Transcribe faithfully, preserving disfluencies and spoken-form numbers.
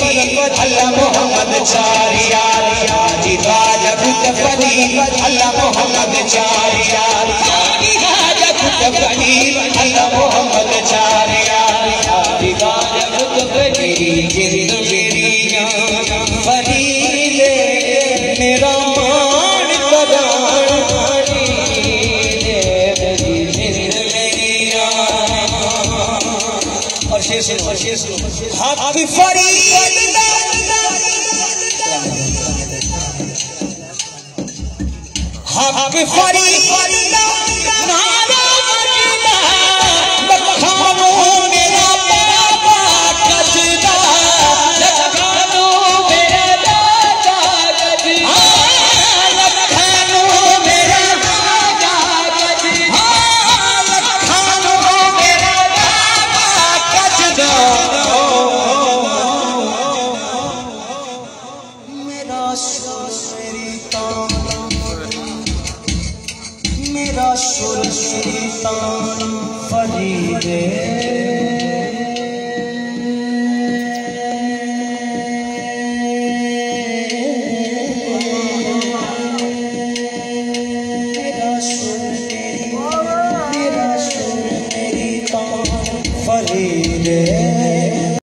अल्लाह मोहम्मद चार यार हाजी ख्वाजा कुतुब फरीद अल्लाह मोहम्मद चार यार हाजी ख्वाजा कुतुब फरीद अल्लाह मोहम्मद चार यार हाजी ख्वाजा कुतुब फरीद जिंद मेरी जान फरीद मेरा मान करान फरीद जिंद मेरी जान और शेर और शेर हक फरीद हक फरीद